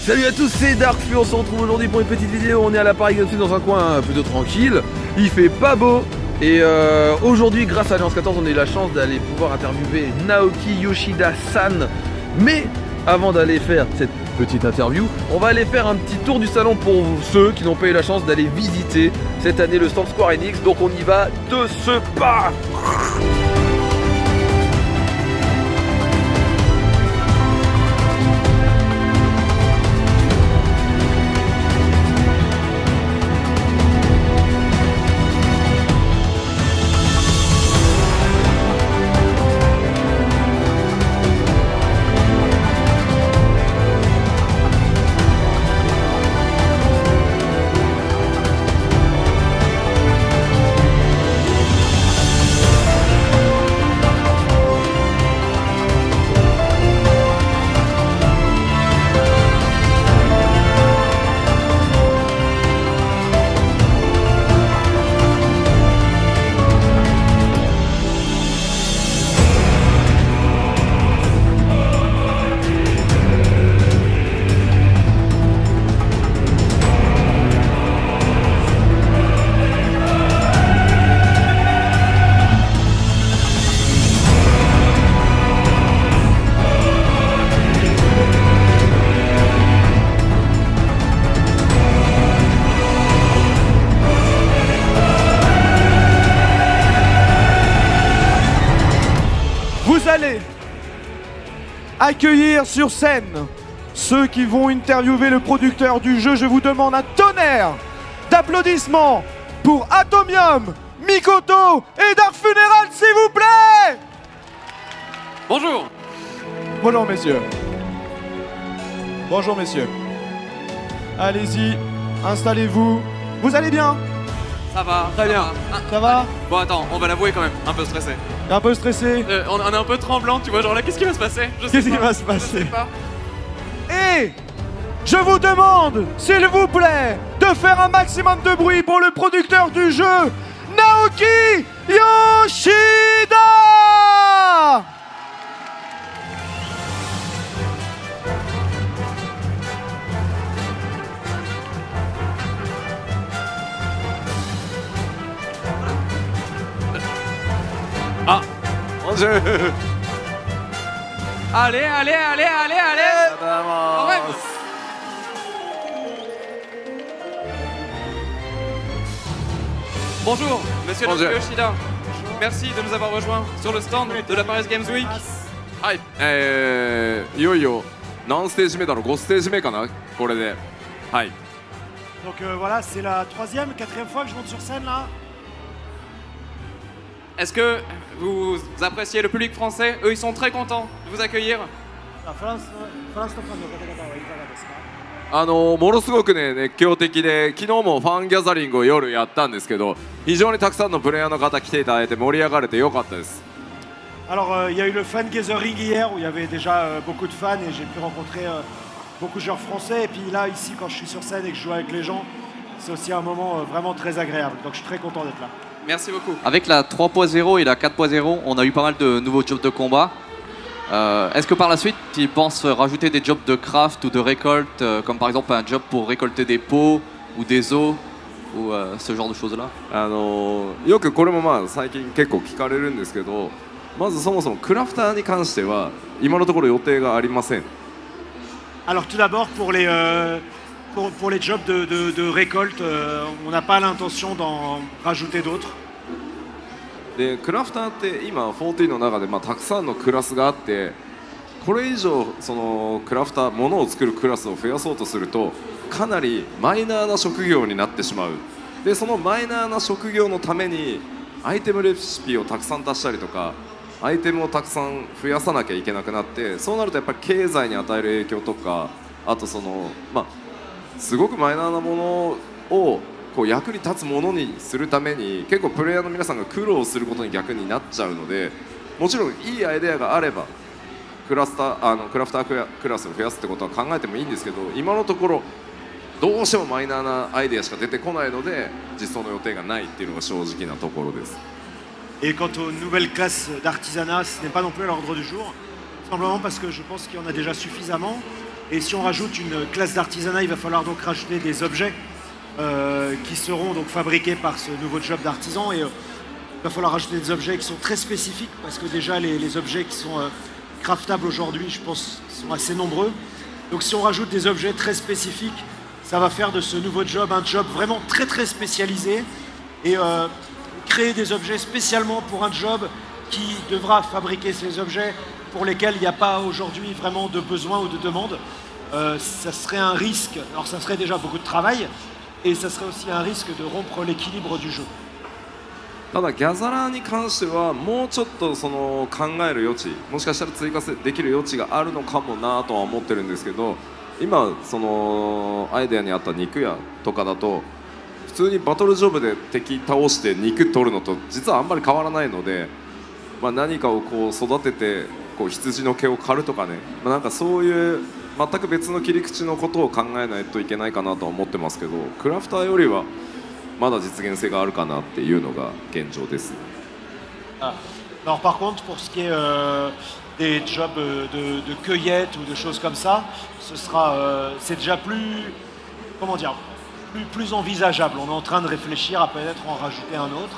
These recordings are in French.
Salut à tous, c'est Darkfu, on se retrouve aujourd'hui pour une petite vidéo. On est à la Paris Games Week dans un coin plutôt tranquille. Il fait pas beau. Et aujourd'hui, grâce à Alliance 14, on a eu la chance d'aller pouvoir interviewer Naoki Yoshida-san. Mais avant d'aller faire cette petite interview, on va aller faire un petit tour du salon pour ceux qui n'ont pas eu la chance d'aller visiter cette année le stand Square Enix. Donc on y va de ce pas. Vous allez accueillir sur scène ceux qui vont interviewer le producteur du jeu. Je vous demande un tonnerre d'applaudissements pour Atomium, Mikoto et Dark Funeral, s'il vous plaît. Bonjour. Bonjour messieurs. Bonjour messieurs. Allez-y, installez-vous. Vous allez bien? Ça va. Très bien. Va. Ça va? Bon attends, on va l'avouer quand même, un peu stressé. Un peu stressé? On est un peu tremblant, tu vois, genre là, qu'est-ce qui va se passer? Qu'est-ce qui va se passer? Je sais pas. Et je vous demande, s'il vous plaît, de faire un maximum de bruit pour le producteur du jeu, Naoki Yoshida! Ah, mon Dieu. Allez. Ouais. Bonjour, monsieur Bonjour. Naoki Yoshida. Merci de nous avoir rejoints sur le stand de la Paris Games Week. はい、いよいよ何ステージ目だろう、5ステージ目かな、これで。はい。 Donc voilà, c'est la troisième, quatrième fois que je monte sur scène là. Est-ce que vous appréciez le public français? Eux, ils sont très contents de vous accueillir. フランスのファンの方はいかがですか？ ものすごくね、熱狂的で、昨日もファンギャザリングを夜やったんですけど、非常にたくさんのプレイヤーの方来ていただいて盛り上がれてよかったです。 Alors il y a eu le fan gathering hier où il y avait déjà beaucoup de fans et j'ai pu rencontrer beaucoup de joueurs français. Et puis là, ici, quand je suis sur scène et que je joue avec les gens, c'est aussi un moment vraiment très agréable. Donc je suis très content d'être là. Merci beaucoup. Avec la 3.0 et la 4.0, on a eu pas mal de nouveaux jobs de combat. Est-ce que par la suite, ils pensent rajouter des jobs de craft ou de récolte, comme par exemple un job pour récolter des pots ou des os ou ce genre de choses-là? よくこれもまあ最近結構聞かれるんですけど、まずそもそもクラフターに関しては今のところ予定がありません。 Alors tout d'abord pour les jobs de récolte, on n'a pas l'intention d'en rajouter d'autres. でクラフターって今14の中でまあたくさんのクラスがあって、これ以上そのクラフターものを作るクラスを増やそうとするとかなりマイナーな職業になってしまう。でそのマイナーな職業のためにアイテムレシピをたくさん足したりとかアイテムをたくさん増やさなきゃいけなくなって、そうなるとやっぱり経済に与える影響とか、あとそのまあすごくマイナーなものをこう役に立つものにするために結構プレイヤーの皆さんが苦労することに逆になっちゃうので、もちろんいいアイデアがあればクラフタークラスを増やすってことは考えてもいいんですけど、今のところどうしてもマイナーなアイデアしか出てこないので実装の予定がないっていうのが正直なところです。 Et quant aux nouvelles classes d'artisanat, ce n'est pas non plus à l'ordre du jour, simplement parce que je pense qu'il y en a déjà suffisamment Et si on rajoute une classe d'artisanat, il va falloir donc rajouter des objets qui seront donc fabriqués par ce nouveau job d'artisan. Et il va falloir rajouter des objets qui sont très spécifiques parce que déjà les objets qui sont craftables aujourd'hui, je pense, sont assez nombreux. Donc si on rajoute des objets très spécifiques, ça va faire de ce nouveau job un job vraiment très très spécialisé et créer des objets spécialement pour un job qui devra fabriquer ces objets pour lesquels il n'y a pas aujourd'hui vraiment de besoin ou de demande. Ça serait un risque, alors ça serait déjà beaucoup de travail et ça serait aussi un risque de rompre l'équilibre du jeu. ただギャザラーに関してはもうちょっとその考える余地もしかしたら追加できる余地があるのかもなとは思ってるんですけど今そのアイデアにあった肉屋とかだと普通にバトルジョブで敵倒して肉取るのと実はあんまり変わらないので、まあ、何かをこう育ててこう羊の毛を刈るとかね、まあ、なんかそういう全く別の切り口のことを考えないといけないかなとは思ってますけどクラフターよりはまだ実現性があるかなっていうのが現状です。 Alors par contre, pour ce qui est des jobs de cueillette ou de choses comme ça, c'est déjà plus, comment dire, plus envisageable. On est en train de réfléchir à peut-être en rajouter un autre.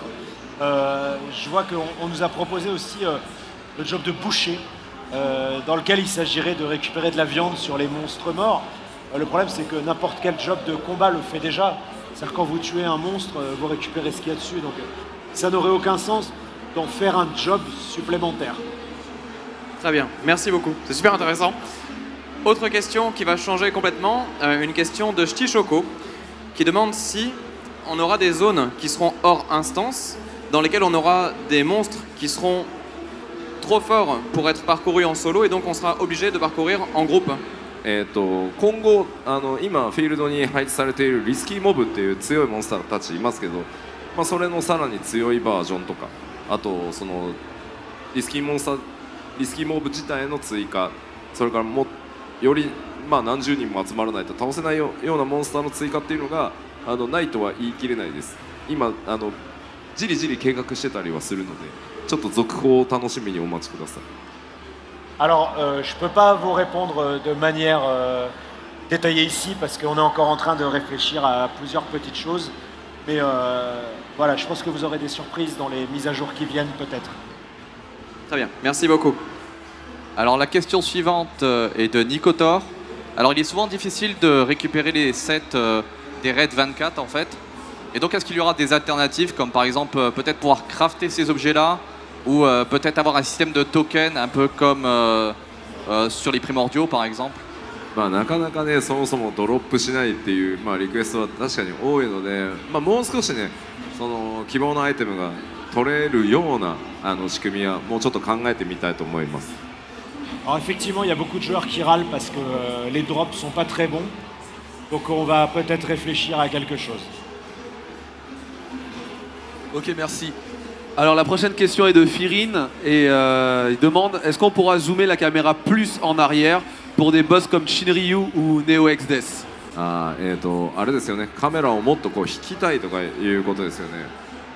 Je vois qu'on nous a proposé aussi le job de boucher, dans lequel il s'agirait de récupérer de la viande sur les monstres morts. Le problème, c'est que n'importe quel job de combat le fait déjà. C'est-à-dire quand vous tuez un monstre, vous récupérez ce qu'il y a dessus. Donc ça n'aurait aucun sens d'en faire un job supplémentaire. Très bien, merci beaucoup. C'est super intéressant. Autre question qui va changer complètement, une question de Shtichoko qui demande si on aura des zones qui seront hors instance, dans lesquelles on aura des monstres qui seront trop forts pour être parcourus en solo et donc on sera obligé de parcourir en groupe. 今後今フィールドに配置されているリスキーモブっていう強いモンスターたちいますけど、まあ、それのさらに強いバージョンとかあとそのリスキーモブ自体の追加それからよりまあ何十人も集まらないと倒せないようなモンスターの追加っていうのがないとは言い切れないです。今じりじり計画してたりはするのでちょっと続報を楽しみにお待ちください。 Alors, je ne peux pas vous répondre de manière détaillée ici parce qu'on est encore en train de réfléchir à plusieurs petites choses. Mais voilà, je pense que vous aurez des surprises dans les mises à jour qui viennent peut-être. Très bien, merci beaucoup. Alors la question suivante est de Nicotor. Alors il est souvent difficile de récupérer les sets des raids 24 en fait. Et donc est-ce qu'il y aura des alternatives comme par exemple peut-être pouvoir crafter ces objets-là ou peut-être avoir un système de token un peu comme sur les primordiaux par exemple. まあなかなかねそもそもドロップしないっていう、まあ、リクエストは確かに多いので、まあ、もう少しねその希望のアイテムが取れるような仕組みはもうちょっと考えてみたいと思います。 Alors effectivement, il y a beaucoup de joueurs qui râlent parce que les drops sont pas très bons. Donc on va peut-être réfléchir à quelque chose. Ok, merci. Alors la prochaine question est de Firin et il demande est-ce qu'on pourra zoomer la caméra plus en arrière pour des boss comme Shinryu ou Neo Exodus? あれですよねカメラをもっとこう引きたいとかいうことですよね。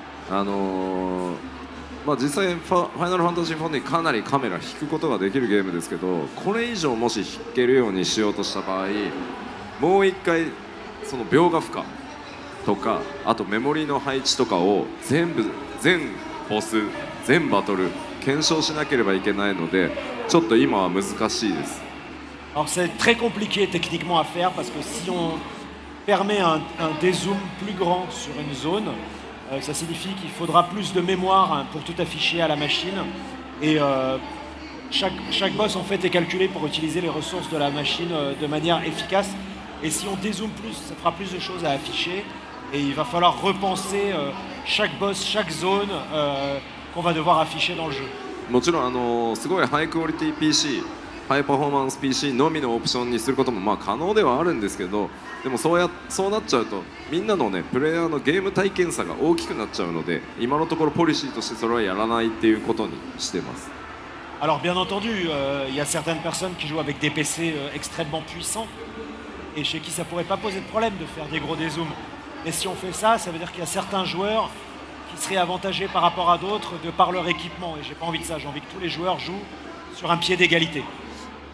まあ実際ファイナルファンタジー4にかなりカメラ引くことができるゲームですけどこれ以上もし引けるようにしようとした場合もう一回その描画負荷とかあとメモリの配置とかを全ボス全バトル検証しなければいけないのでちょっと今は難しいです。 Alors c'est très compliqué techniquement à faire parce que si on permet un dézoom plus grand sur une zone, ça signifie qu'il faudra plus de mémoire pour tout afficher à la machine et chaque boss en fait est calculé pour utiliser les ressources de la machine de manière efficace et si on dézoome plus, ça fera plus de choses à afficher et il va falloir repenser chaque boss, chaque zone qu'on va devoir afficher dans le jeu. もちろんすごいハイクオリティ PC ハイパフォーマンス PC のみのオプションにすることもまあ可能ではあるんですけどでもそうなっちゃうとみんなのねプレイヤーのゲーム体験差が大きくなっちゃうので今のところポリシーとしてそれはやらないっていうことにしてます。 Alors bien entendu, il y a certaines personnes qui jouent avec des PC extrêmement puissants et chez qui ça pourrait pas poser de problème de faire des gros dézooms. Mais si on fait ça, ça veut dire qu'il y a certains joueurs qui seraient avantagés par rapport à d'autres de par leur équipement et j'ai pas envie de ça, j'ai envie que tous les joueurs jouent sur un pied d'égalité.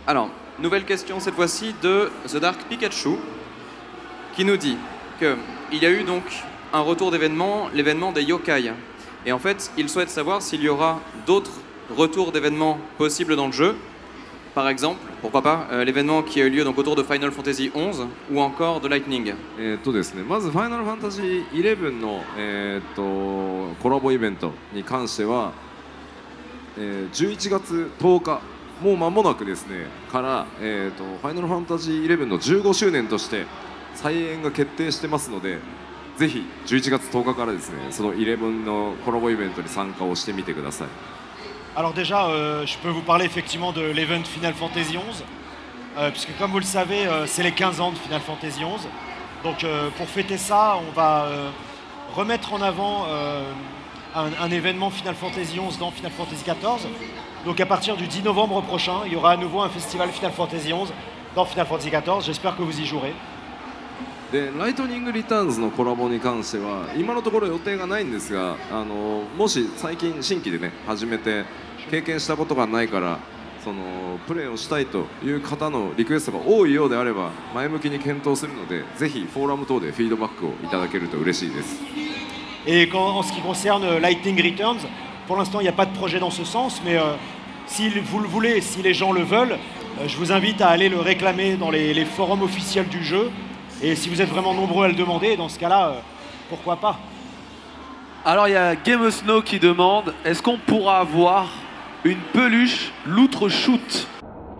Alors, nouvelle question cette fois-ci de The Dark Pikachu, qui nous dit qu'il y a eu donc un retour d'événement, l'événement des yokai. Et en fait, il souhaite savoir s'il y aura d'autres retours d'événements possibles dans le jeu. Par exemple, pourquoi pas, l'événement qui a eu lieu donc autour de Final Fantasy XI ou encore de Lightning. ですね、まずファイナルファンタジー11の、コラボイベントに関しては、11月10日もう間もなくですねから、ファイナルファンタジー11の15周年として再演が決定してますので、ぜひ11月10日からですねその11のコラボイベントに参加をしてみてください。 Alors déjà, je peux vous parler effectivement de l'event Final Fantasy XI, puisque comme vous le savez, c'est les 15 ans de Final Fantasy XI. Donc pour fêter ça, on va remettre en avant un événement Final Fantasy XI dans Final Fantasy XIV. Donc à partir du 10 novembre prochain, il y aura à nouveau un festival Final Fantasy XI dans Final Fantasy XIV. J'espère que vous y jouerez. でライトニングリターンズのコラボに関しては今のところ予定がないんですが、もし最近新規でね始めて経験したことがないからそのプレーをしたいという方のリクエストが多いようであれば前向きに検討するので、ぜひフォーラム等でフィードバックをいただけると嬉しいです。 Et en ce qui concerne Lightning Returns, pour l'instant il n'y a pas de projet dans ce sens, mais si vous le voulez, si les gens le veulent, je vous invite à aller le réclamer dans les forums officiels du jeu. Et si vous êtes vraiment nombreux à le demander, dans ce cas-là, pourquoi pas? Alors il y a Game Snow qui demande, est-ce qu'on pourra avoir une peluche loutre shoot?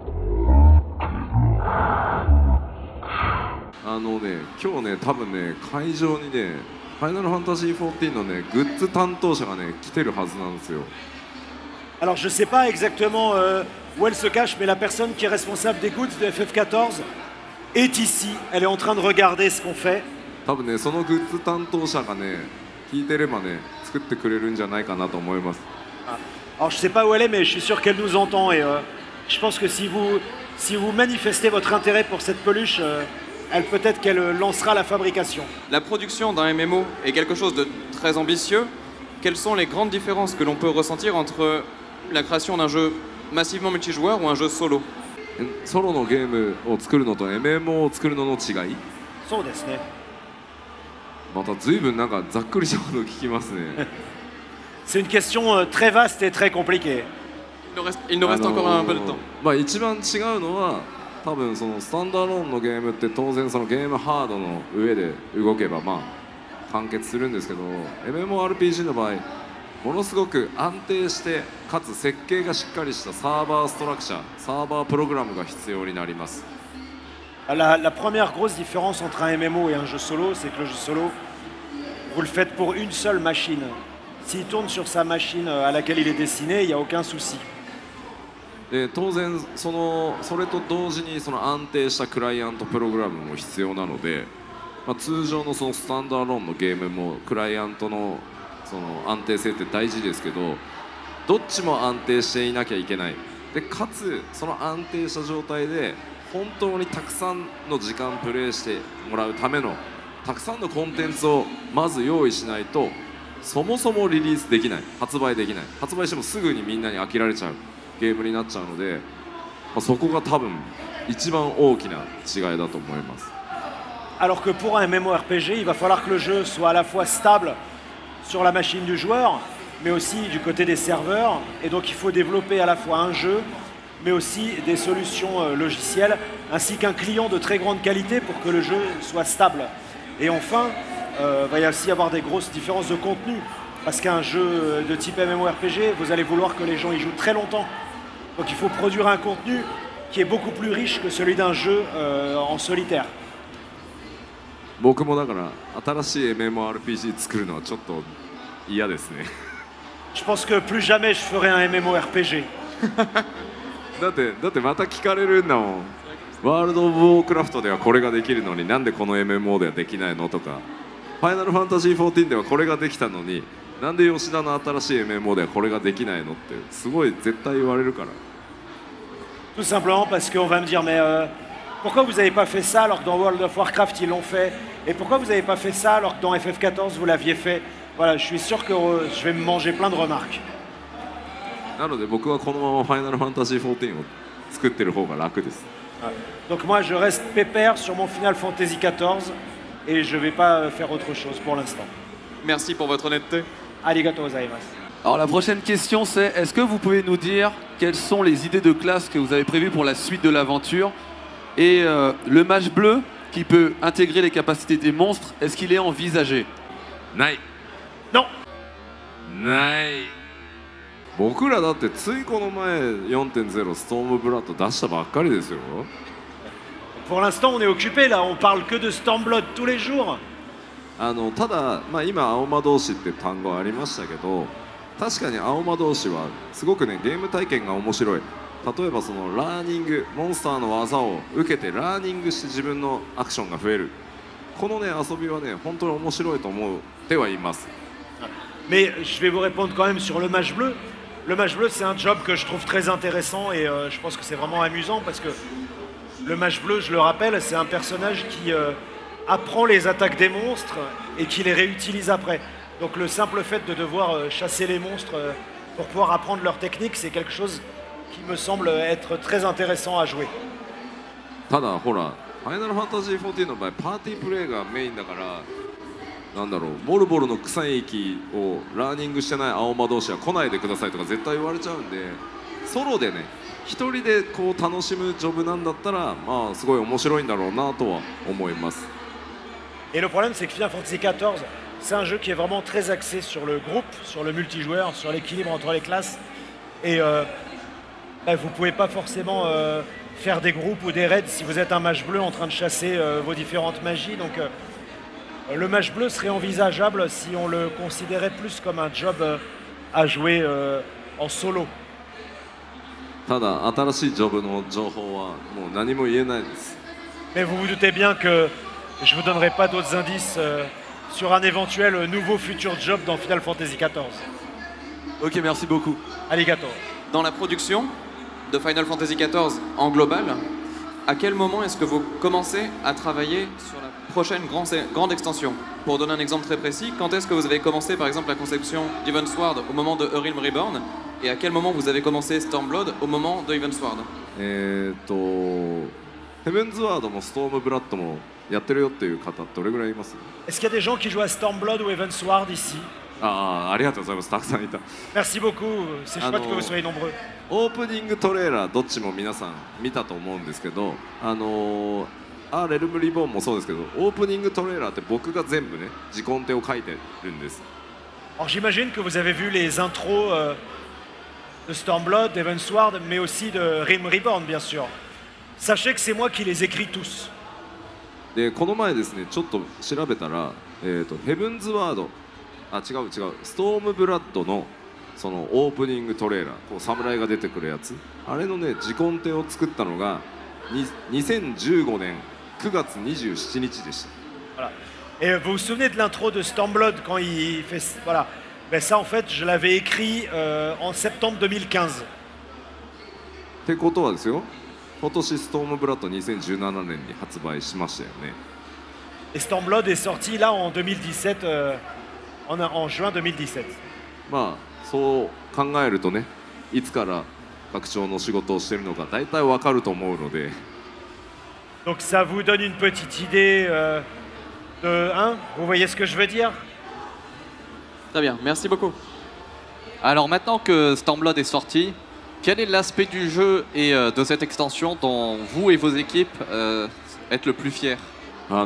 今日ね多分ね会場にねファイナルファンタジー14のねグッズ担当者がね来てるはずなんですよ。 Alors je sais pas exactement où elle se cache, mais la personne qui est responsable des goods de FF14 est ici. Elle est en train de regarder ce qu'on fait. 多分ねそのグッズ担当者がね聞いてればね作ってくれるんじゃないかなと思います。 Alors je sais pas où elle est, mais je suis sûr qu'elle nous entend et je pense que si vous manifestez votre intérêt pour cette peluche, peut-être qu'elle lancera la fabrication. La production d'un MMO est quelque chose de très ambitieux. Quelles sont les grandes différences que l'on peut ressentir entre la création d'un jeu massivement multijoueur ou un jeu solo? ソロのゲームを作るのと MMO を作るのの違い、 そうですね。 また随分なんかざっくりしたことを聞きますね。 C'est une question très vaste et très compliquée. Il nous reste encore un peu de temps. まあ一番違うのは多分そのスタンダーローンのゲームって当然そのゲームハードの上で動けばまあ完結するんですけど、 MMORPG の場合ものすごく安定してかつ設計がしっかりしたサーバーストラクチャー、サーバープログラムが必要になります。 La première grosse différence entre un MMO et un jeu solo, c'est que le jeu solo, vous le faites pour une seule machine. S'il tourne sur sa machine à laquelle il est destiné, il n'y a aucun souci. で当然それと同時にその安定したクライアントプログラムも必要なので、まあ、通常のそのスタンダーローンのゲームもクライアントのその安定性って大事ですけど、どっちも安定していなきゃいけない。でかつその安定した状態で本当にたくさんの時間プレイしてもらうためのたくさんのコンテンツをまず用意しないとそもそもリリースできない、発売できない、発売してもすぐにみんなに飽きられちゃうゲームになっちゃうので、まあ、そこが多分一番大きな違いだと思います。 Alors que pour un MMORPG, il va falloir que le jeu soit à la fois stable sur la machine du joueur, mais aussi du côté des serveurs. Et donc il faut développer à la fois un jeu, mais aussi des solutions logicielles, ainsi qu'un client de très grande qualité pour que le jeu soit stable. Et enfin, il va y aussi avoir des grosses différences de contenu, parce qu'un jeu de type MMORPG, vous allez vouloir que les gens y jouent très longtemps. Donc il faut produire un contenu qui est beaucoup plus riche que celui d'un jeu en solitaire. 僕もだから新しい MMORPG 作るのはちょっと嫌ですね。 Je pense que plus jamais je ferai un MMORPG. だってまた聞かれるんだもん。ワールド・オブ・ウォークラフトではこれができるのになんでこの MMO ではできないのとか、ファイナルファンタジー14ではこれができたのになんで吉田の新しい MMO ではこれができないのってすごい絶対言われるから。 Tout simplement parce qu'on va me dire mais pourquoi vous n'avez pas fait ça alors que dans World of Warcraft ils l'ont fait, et pourquoi vous n'avez pas fait ça alors que dans FF14 vous l'aviez fait. Voilà, je suis sûr que je vais me manger plein de remarques. なので僕はこのままファイナルファンタジー14を作ってる方が楽です。 Donc moi, je reste pépère sur mon Final Fantasy XIV et je vais pas faire autre chose pour l'instant. Merci pour votre honnêteté. Arigato gozaimasu. Alors la prochaine question c'est, est-ce que vous pouvez nous dire quelles sont les idées de classe que vous avez prévues pour la suite de l'aventure? Et le mage bleu qui peut intégrer les capacités des monstres, est-ce qu'il est envisagé? ない。 Non. ない。僕らだってついこの前 4.0 ストームブラッド出したばっかりですよ。 Pour l'instant, on est occupé là. On parle que de Stormblood tous les jours. ただ、まあ、今青魔導士って単語ありましたけど、確かに青魔導士はすごくねゲーム体験が面白い。例えばそのラーニング、モンスターの技を受けてラーニングして自分のアクションが増える。このね遊びはね本当に面白いと思ってはいます。 Mais je vais vous répondre quand même sur le mage bleu. Le mage bleu, c'est un job que je trouve très intéressant et je pense que c'est vraiment amusant parce que le mage bleu, je le rappelle, c'est un personnage qui apprend les attaques des monstres et qui les réutilise après. Donc le simple fait de devoir chasser les monstres pour pouvoir apprendre leur technique, c'est quelque chose qui me semble être très intéressant à jouer. ただほらファイナルファンタジー14の場合パーティープレイがメインだからなんだろうボルボルの草域をラーニングしてない青魔同士は来ないでくださいとか絶対言われちゃうんでソロでね一人でこう楽しむジョブなんだったらまあすごい面白いんだろうなとは思います。 Et le problème, c'est que Final Fantasy XIV, c'est un jeu qui est vraiment très axé sur le groupe, sur le multijoueur, sur l'équilibre entre les classes. Et vous ne pouvez pas forcément faire des groupes ou des raids si vous êtes un mage bleu en train de chasser vos différentes magies. Donc le mage bleu serait envisageable si on le considérait plus comme un job à jouer en solo. ただ新しいジョブの情報はもう何も言えないです。 Mais vous vous doutez bien que je ne vous donnerai pas d'autres indices sur un éventuel nouveau futur job dans Final Fantasy XIV. Ok, merci beaucoup. Arigato. Dans la production de Final Fantasy XIV en global, à quel moment est-ce que vous commencez à travailler sur la prochaine grande extension? Pour donner un exemple très précis, quand est-ce que vous avez commencé par exemple la conception d'Evansward au moment de A Realm Reborn? Et à quel moment vous avez commencé Stormblood au moment de Evansward? ヘブンズワードもストームブラッドもやってるよっていう方どれぐらいいます？ Est-ce qu'il y a des gens qui jouent à Stormblood ou Evansward ici? ありがとうございます。たくさんいた。 Merci beaucoup, c'est chouette que vous soyez nombreux. オープニングトレーラーどっちも皆さん見たと思うんですけど、レルムリボーンもそうですけど、オープニングトレーラーって僕が全部ね、自己音程を書いてるんです。 Alors j'imagine que vous avez vu les intros de Stormblood, d'Evansward, mais aussi de Realm Reborn, bien sûr. Sachez que c'est moi qui les écris tous. で、この前ですね、ちょっと調べたら、ヘブンズワード、違う、ストームブラッドのそのオープニングトレーラー、こう侍が出てくるやつ、あれのね、自己音程を作ったのが2015年9月27日でした。 Voilà. Et vous vous souvenez de l'intro de Stormblood quand il fait... Voilà. Ben ça, en fait, je l'avais écrit en septembre 2015. ってことはですよ、今年ストームブラッド2017年に発売しましたよね。 Et Stormblood est sorti là en 2017, en juin 2017. まあそう考えるとね、いつから学長の仕事をしているのか大体わかると思うので。 Donc ça vous donne une petite idée de... Hein? Vous voyez ce que je veux dire? Très bien, merci beaucoup. Alors maintenant que Stormblood est sorti, quel est l'aspect du jeu et de cette extension dont vous et vos équipes êtes le plus fiers? ま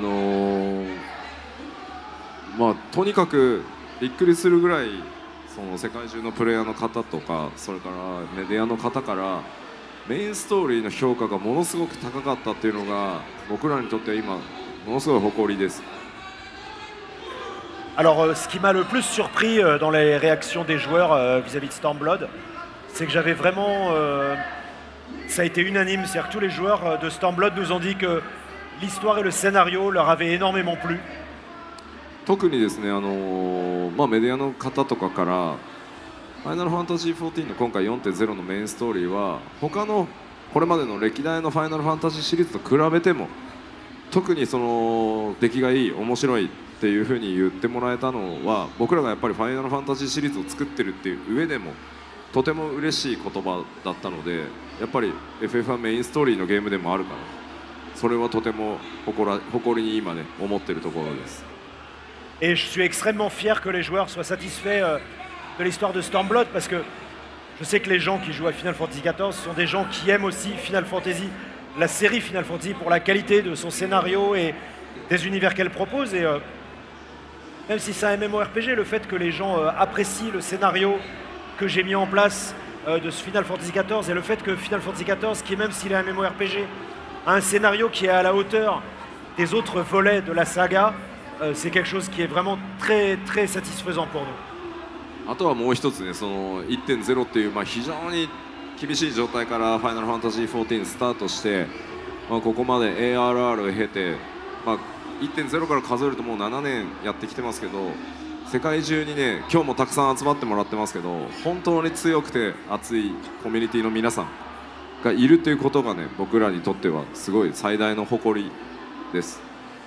あとにかくびっくりするぐらいその世界中のプレイヤーの方とかそれからメディアの方からメインストーリーの評価がものすごく高かったっていうのが僕らにとっては今ものすごい誇りです。 Alors, ce qui m'a le plus surpris dans les réactions des joueurs vis-à-vis de Stormblood, c'est que j'avais vraiment... ça a été unanime, c'est-à-dire que tous les joueurs de Stormblood nous ont dit que l'histoire et le scénario leur avaient énormément plu. 特にですね、メディアの方とかからファイナルファンタジー14の今回 4.0 のメインストーリーは他のこれまでの歴代のファイナルファンタジーシリーズと比べても特にその出来がいい面白いっていうふうに言ってもらえたのは僕らがやっぱりファイナルファンタジーシリーズを作ってるっていう上でもとても嬉しい言葉だったので、やっぱり FF はメインストーリーのゲームでもあるから、それはとても誇りに今ね思っているところです。 Et je suis extrêmement fier que les joueurs soient satisfaits de l'histoire de Stormblood parce que je sais que les gens qui jouent à Final Fantasy XIV sont des gens qui aiment aussi Final Fantasy, la série Final Fantasy pour la qualité de son scénario et des univers qu'elle propose. Et même si c'est un MMORPG, le fait que les gens apprécient le scénario que j'ai mis en place de ce Final Fantasy XIV et le fait que Final Fantasy XIV, qui même s'il est un MMORPG, a un scénario qui est à la hauteur des autres volets de la saga, c'est quelque chose qui est vraiment très très satisfaisant pour nous. あとはもう一つね、その 1.0 っていう、非常に厳しい状態からファイナルファンタジー14スタートして、ここまで ARR を経て、1.0 から数えるともう7年やってきてますけど、世界中にね今日もたくさん集まってもらってますけど、本当に強くて熱いコミュニティの皆さんがいるということがね、僕らにとってはすごい最大の誇りです。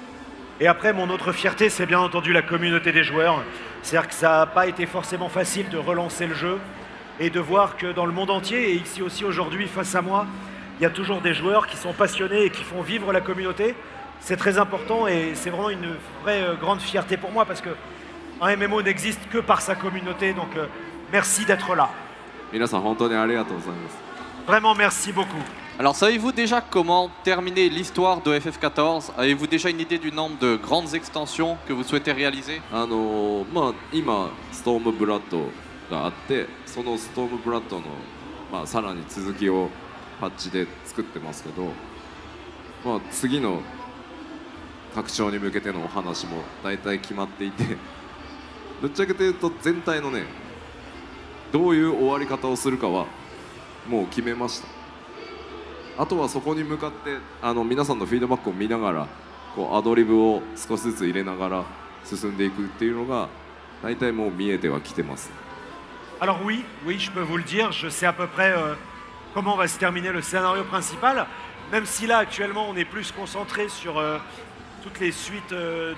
Et après, mon autre fierté, c'est bien entendu la communauté des joueurs. C'est-à-dire que ça n'a pas été forcément facile de relancer le jeu et de voir que dans le monde entier, et ici aussi aujourd'hui face à moi, il y a toujours des joueurs qui sont passionnés et qui font vivre la communauté. C'est très important et c'est vraiment une vraie grande fierté pour moi parce que un MMO n'existe que par sa communauté. Donc merci d'être là. 皆さん本当にありがとうございます。 Vraiment merci beaucoup. Alors savez-vous déjà comment terminer l'histoire de FF14? Avez-vous déjà une idée du nombre de grandes extensions que vous souhaitez réaliser? 今ストームブラッドがあって、そのストームブラッドのさらに続きをパッチで作ってますけど、次の拡張に向けてのお話も大体決まっていて、ぶっちゃけて言うと全体のねどういう終わり方をするかはもう決めました。 あとはそこに向かって皆さんのフィードバックを見ながらアドリブを少しずつ入れながら進んでいくっていうのが大体もう見えてはきてます。 Alors oui, je peux vous le dire, je sais à peu près comment va se terminer le scénario principal, même si là actuellement on est plus concentré sur toutes les suites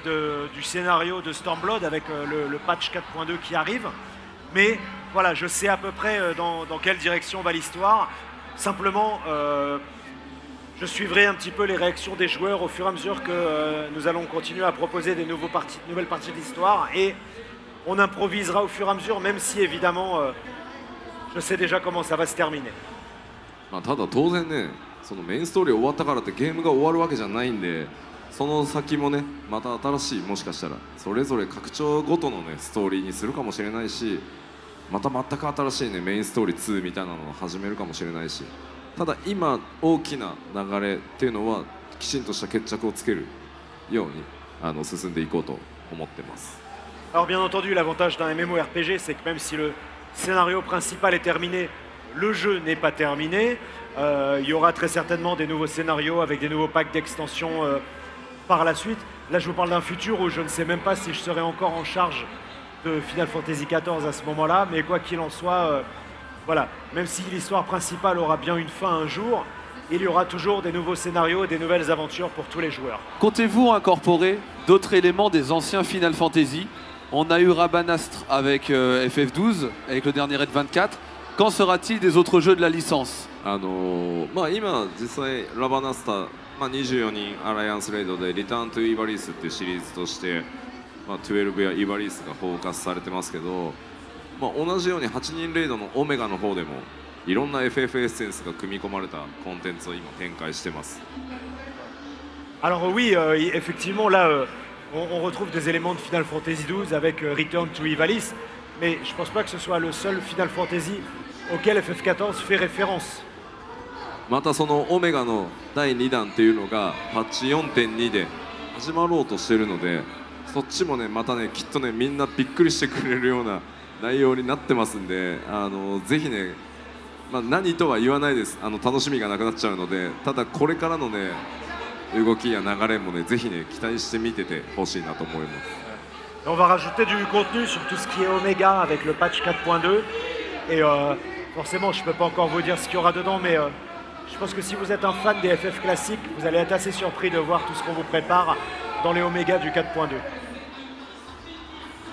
du scénario de Stormblood avec le patch 4.2 qui arrive. Mais voilà, je sais à peu près dans quelle direction va l'histoire. Simplement, je suivrai un petit peu les réactions des joueurs au fur et à mesure que nous allons continuer à proposer des nouvelles parties de l'histoire et on improvisera au fur et à mesure, même si évidemment, je sais déjà comment ça va se terminer. ただ当然ね、そのメインストーリー終わったからってゲームが終わるわけじゃないんで、その先もね、また新しいもしかしたらそれぞれ拡張ごとのねストーリーにするかもしれないし。 また全く新しいねメインストーリー2みたいなのを始めるかもしれないし、ただ今大きな流れっていうのはきちんとした決着をつけるように進んでいこうと思ってます。 Alors bien entendu, l'avantage d'un MMORPG, c'est que même si le scénario principal est terminé, le jeu n'est pas terminé. Il y aura très certainement des nouveaux scénarios avec des nouveaux packs d'extension par la suite. Là, je vous parle d'un futur où je ne sais même pas si je serai encore en charge de Final Fantasy XIV à ce moment-là, mais quoi qu'il en soit, voilà, même si l'histoire principale aura bien une fin un jour, il y aura toujours des nouveaux scénarios et des nouvelles aventures pour tous les joueurs. Comptez-vous incorporer d'autres éléments des anciens Final Fantasy? On a eu Rabanastre avec FF12, avec le dernier Red 24. Qu'en sera-t-il des autres jeux de la licence? 今実際ラバナスタ、24人アライアンスレイドでリターントゥイバリスっていうシリーズとして、12やイバリスがフォーカスされてますけど、同じように8人レイドのオメガの方でもいろんな FF エッセンスが組み込まれたコンテンツを今展開してます。 Alors oui, effectivement là, on retrouve des éléments de Final Fantasy XII avec Return to Ivalice, mais je pense pas que ce soit le seul Final Fantasy auquel FF14 fait référence. またそのオメガの第2弾っていうのがパッチ 4.2 で始まろうとしてるので、そっちもねまたねきっとねみんなびっくりしてくれるような内容になってますんで、ぜひね、何とは言わないです。楽しみがなくなっちゃうので、ただこれからのね動きや流れもねぜひね期待して見ててほしいなと思います。 On va rajouter du contenu sur tout ce qui est Omega avec le patch 4.2 et forcément je peux pas encore vous dire ce qu'il y aura dedans, mais je pense que si vous êtes un fan des FF classiques, vous allez être assez surpris de voir tout ce qu'on vous prépare dans les Omega du 4.2.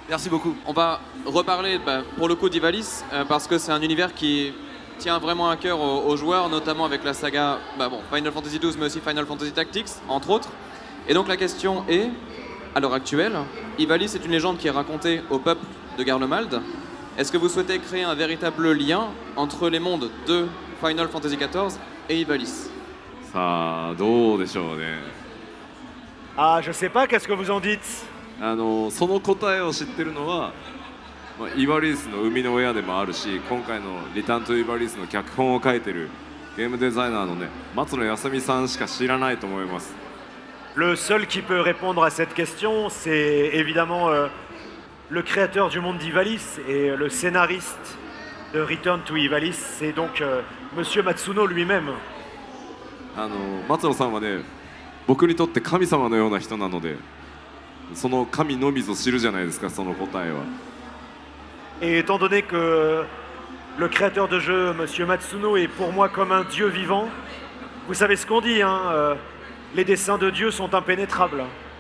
Merci beaucoup. On va reparler pour le coup d'Ivalice parce que c'est un univers qui tient vraiment à cœur aux joueurs, notamment avec la saga Final Fantasy XII mais aussi Final Fantasy Tactics entre autres. Et donc la question est, à l'heure actuelle, Ivalice est une légende qui est racontée au peuple de Garlemald. Est-ce que vous souhaitez créer un véritable lien entre les mondes de Final Fantasy XIV et Ivalice? さあどうでしょうね。 Ah, je sais pas, qu'est-ce que vous en dites? その答えを知ってるのは、イバリスの生みの親でもあるし、今回の「リターン・トゥ・イバリス」の脚本を書いてるゲームデザイナーのね松野康美さんしか知らないと思います。 Le seul qui peut répondre à cette question, c'est évidemment le créateur du monde d'Ivalice et le scénariste de Return to Ivalice, c'est donc Monsieur Matsuno lui-même. 松野さんはね、僕にとって神様のような人なので、その神のみぞ知るじゃないですか、その答えは。 Et étant donné que le créateur de jeu, Monsieur Matsuno, est pour moi comme un dieu vivant, vous savez ce qu'on dit, hein, les desseins de Dieu sont impénétrables.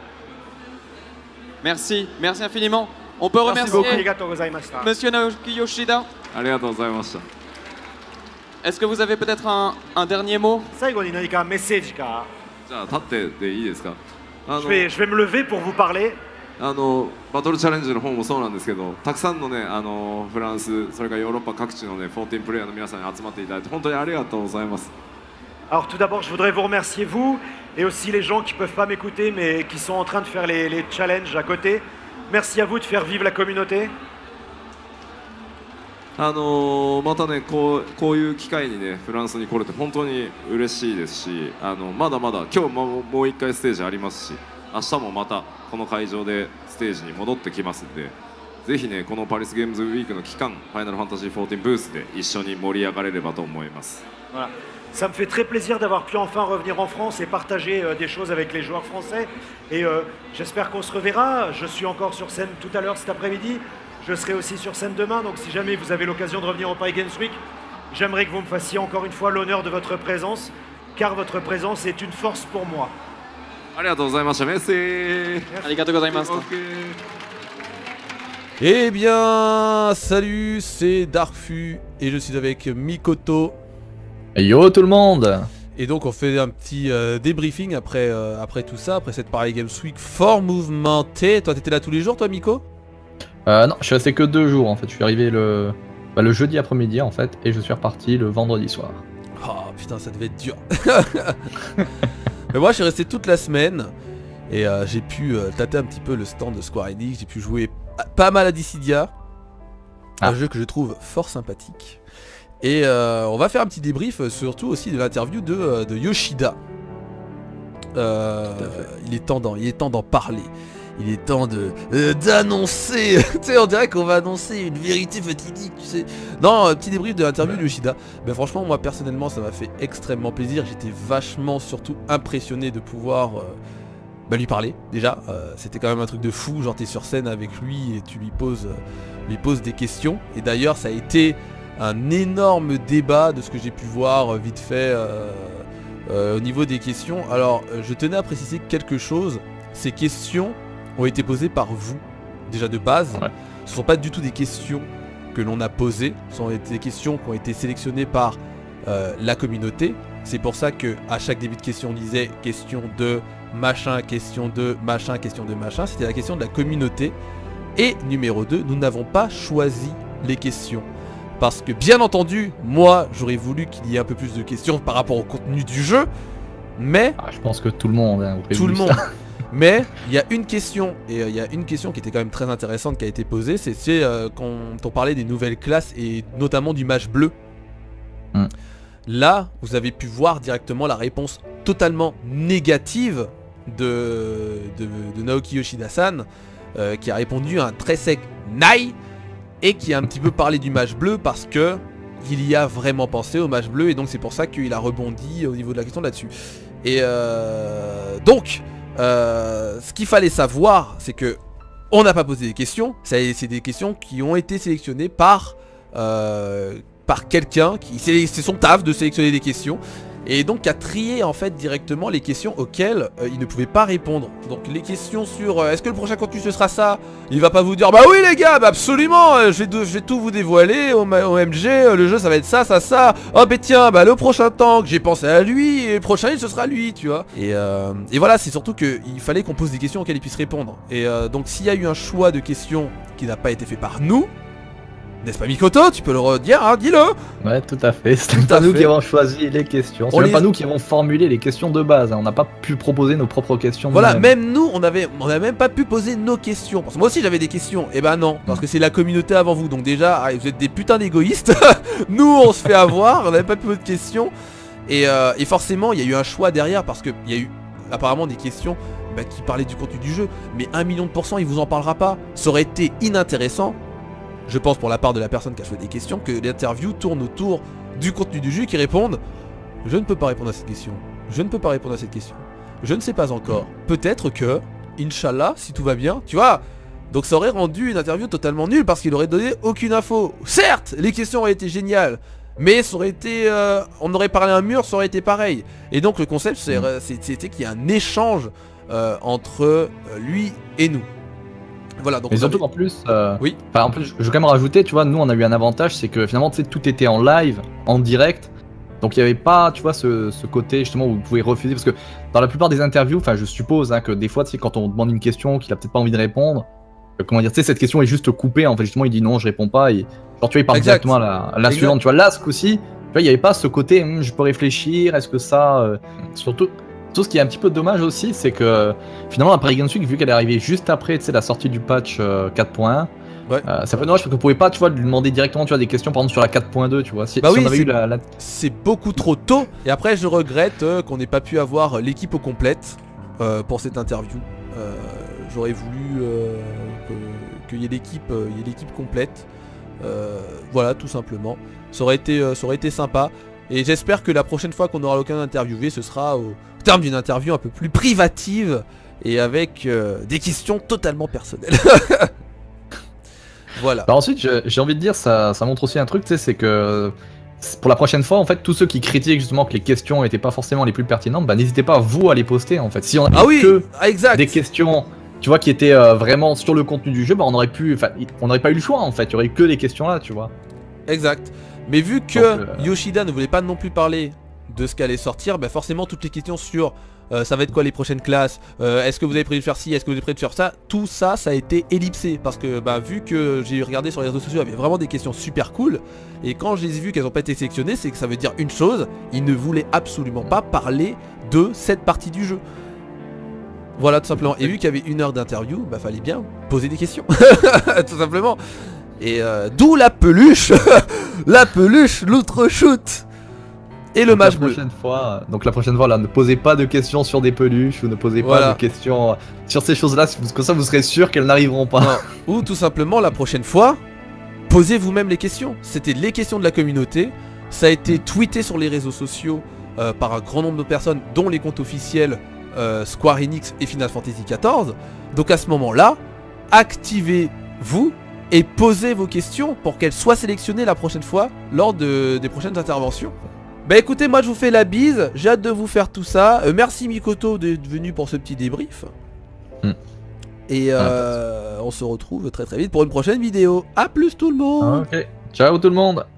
Merci, merci infiniment. On peut Merci beaucoup. remercier Arigatou gozaimashita. Monsieur Naoki Yoshida. ありがとうございました。 Est-ce que vous avez peut-être un dernier mot? 最後に何かメッセージか。 じゃあ立ってでいいですか。 Je vais me lever pour vous parler. バトルチャレンジの方もそうなんですけど、たくさんのねフランス、それからヨーロッパ各地のね14プレイヤーの皆さんに集まっていただいて本当にありがとうございます。 Alors tout d'abord, je voudrais vous remercier vous et aussi les gens qui peuvent pas m'écouter mais qui sont en train de faire les challenges à côté. Merci à vous de faire vivre la communauté. またねこういう機会にねフランスに来れて本当に嬉しいですし、まだまだ今日もう一回ステージありますし、明日もまたこの会場でステージに戻ってきますんで、ぜひねこのパリスゲームズウィークの期間、ファイナルファンタジー14ブースで一緒に盛り上がれればと思います。 Voilà. Ça me fait très plaisir d'avoir pu enfin revenir en France et partager des choses avec les joueurs français. Et j'espère qu'on se reverra. Je suis encore sur scène tout à l'heure cet après-midi. Je serai aussi sur scène demain. Donc si jamais vous avez l'occasion de revenir au Paris Games Week, j'aimerais que vous me fassiez encore une fois l'honneur de votre présence, car votre présence est une force pour moi. ありがとうございました。メッセージ。 Arigatou gozaimasu. Eh bien, salut, c'est Darkfu et je suis avec Mikoto. Yo tout le monde. Et donc on fait un petit débriefing après tout ça, après cette Paris Games Week fort mouvementée. Toi t'étais là tous les jours toi Miko? Non, je suis resté que 2 jours en fait. Je suis arrivé le jeudi après-midi en fait et je suis reparti le vendredi soir. Oh putain, ça devait être dur. Mais moi je suis resté toute la semaine et j'ai pu tâter un petit peu le stand de Square Enix. J'ai pu jouer pas mal à Dissidia, un jeu que je trouve fort sympathique. Et on va faire un petit débrief surtout aussi de l'interview de Yoshida. Il est temps d'en parler. Il est temps d'annoncer. Tu sais, on dirait qu'on va annoncer une vérité fatidique, tu sais. Non, petit débrief de l'interview de Yoshida. Ben franchement, moi personnellement, ça m'a fait extrêmement plaisir. J'étais vachement surtout impressionné de pouvoir lui parler. Déjà, c'était quand même un truc de fou. Genre t'es sur scène avec lui et tu lui poses des questions. Et d'ailleurs, ça a été un énorme débat de ce que j'ai pu voir vite fait au niveau des questions. Alors je tenais à préciser quelque chose. Ces questions ont été posées par vous déjà de base. Ce ne sont pas du tout des questions que l'on a posées. Ce sont des questions qui ont été sélectionnées par la communauté. C'est pour ça que à chaque début de question on disait question de machin, question de machin, question de machin. C'était la question de la communauté. Et numéro 2, nous n'avons pas choisi les questions. Parce que bien entendu, moi j'aurais voulu qu'il y ait un peu plus de questions par rapport au contenu du jeu. Mais... je pense que tout le monde a tout le monde. Mais il y a une question, et il y a une question qui était quand même très intéressante qui a été posée. C'est quand on parlait des nouvelles classes et notamment du mage bleu. Là, vous avez pu voir directement la réponse totalement négative de Naoki Yoshida-san, qui a répondu à un très sec Nai. Et qui a un petit peu parlé du mage bleu parce que il y a vraiment pensé au mage bleu et donc c'est pour ça qu'il a rebondi au niveau de la question là-dessus. Et donc, ce qu'il fallait savoir, c'est que on n'a pas posé des questions. C'est des questions qui ont été sélectionnées par quelqu'un qui c'est son taf de sélectionner des questions. et donc a trié en fait directement les questions auxquelles il ne pouvait pas répondre. Donc les questions sur est-ce que le prochain contenu ce sera ça, il va pas vous dire bah oui les gars, bah absolument, je vais tout vous dévoiler au MG, le jeu ça va être ça, oh bah tiens, bah le prochain tank, j'ai pensé à lui, et le prochain ce sera lui, tu vois. Et voilà, c'est surtout qu'il fallait qu'on pose des questions auxquelles il puisse répondre. Et donc s'il y a eu un choix de questions qui n'a pas été fait par nous, n'est-ce pas Mikoto? Tu peux le redire, hein, dis-le. Ouais, tout à fait. C'est pas nous qui avons choisi les questions. C'est même pas nous qui avons formulé les questions de base. Hein. On n'a pas pu proposer nos propres questions. Voilà, même nous, on n'a même pas pu poser nos questions. Parce que moi aussi j'avais des questions. Et ben non, parce que c'est la communauté avant vous. Donc déjà, vous êtes des putains d'égoïstes. Nous, on se fait avoir. On n'avait pas pu poser de questions. Et forcément, il y a eu un choix derrière parce qu'il y a eu apparemment des questions qui parlaient du contenu du jeu. Mais 1 million de %, il vous en parlera pas. Ça aurait été inintéressant. Je pense pour la part de la personne qui a fait des questions que l'interview tourne autour du contenu du jeu qui répondent je ne peux pas répondre à cette question, je ne peux pas répondre à cette question, je ne sais pas encore, peut-être que, Inch'Allah, si tout va bien, tu vois. Donc ça aurait rendu une interview totalement nulle parce qu'il aurait donné aucune info. Certes, les questions auraient été géniales, mais ça aurait été, on aurait parlé à un mur, ça aurait été pareil. Et donc le concept c'était qu'il y a un échange entre lui et nous. Voilà, donc et surtout en plus, oui. En plus, je veux quand même rajouter, tu vois, nous on a eu un avantage, c'est que finalement, tu sais, tout était en live, en direct, donc il n'y avait pas, tu vois, ce côté justement où vous pouvez refuser, parce que dans la plupart des interviews, enfin, je suppose hein, que des fois, tu sais, quand on demande une question qu'il a peut-être pas envie de répondre, comment dire, tu sais, cette question est juste coupée, en fait, justement, il dit non, je réponds pas, et genre, tu vois, il parle directement à la suivante, tu vois, là, ce coup-ci, tu vois, il n'y avait pas ce côté, je peux réfléchir, est-ce que ça, surtout. Ce qui est un petit peu dommage aussi, c'est que finalement la Paris Games Week, vu qu'elle est arrivée juste après la sortie du patch 4.1, ouais. ça fait dommage parce qu'on pouvait pas, tu vois, lui demander directement, tu vois, des questions par exemple sur la 4.2, tu vois. Si oui, on avait eu c'est beaucoup trop tôt. Et après, je regrette qu'on n'ait pas pu avoir l'équipe au complète pour cette interview. J'aurais voulu qu'il y ait l'équipe complète. Voilà, tout simplement. Ça aurait été sympa. Et j'espère que la prochaine fois qu'on aura l'occasion d'interviewer, ce sera au terme d'une interview un peu plus privative et avec des questions totalement personnelles. Voilà. Bah ensuite, j'ai envie de dire, ça montre aussi un truc, tu sais, c'est que pour la prochaine fois, en fait, tous ceux qui critiquent justement que les questions n'étaient pas forcément les plus pertinentes, bah n'hésitez pas vous à les poster en fait. Si on a exact. Des questions, tu vois, qui étaient vraiment sur le contenu du jeu, bah on n'aurait pas eu le choix en fait. Il y aurait eu que les questions là, tu vois. Exact. Mais vu que Yoshida ne voulait pas non plus parler de ce qu'allait sortir, bah forcément toutes les questions sur ça va être quoi les prochaines classes, est-ce que vous avez prévu de faire ci, est-ce que vous avez prévu de faire ça, tout ça, ça a été ellipsé. Parce que vu que j'ai regardé sur les réseaux sociaux, il y avait vraiment des questions super cool. Et quand j'ai vu qu'elles n'ont pas été sélectionnées, c'est que ça veut dire une chose, ils ne voulaient absolument pas parler de cette partie du jeu. Voilà, tout simplement. Et vu qu'il y avait 1 heure d'interview, bah fallait bien poser des questions. Tout simplement. Et d'où la peluche. La peluche, l'outre-shoot. Et le match bleu. Donc la prochaine fois, là, ne posez pas de questions sur des peluches ou ne posez pas de questions sur ces choses-là, parce que ça, vous serez sûr qu'elles n'arriveront pas. Non. Ou tout simplement, la prochaine fois, posez vous-même les questions. C'était les questions de la communauté. Ça a été tweeté sur les réseaux sociaux par un grand nombre de personnes, dont les comptes officiels Square Enix et Final Fantasy XIV. Donc à ce moment-là, activez-vous et posez vos questions pour qu'elles soient sélectionnées la prochaine fois lors des prochaines interventions. Bah écoutez, moi je vous fais la bise, j'ai hâte de vous faire tout ça. Merci Mikoto d'être venu pour ce petit débrief. Et on se retrouve très très vite pour une prochaine vidéo. A plus tout le monde. Ok, ciao tout le monde.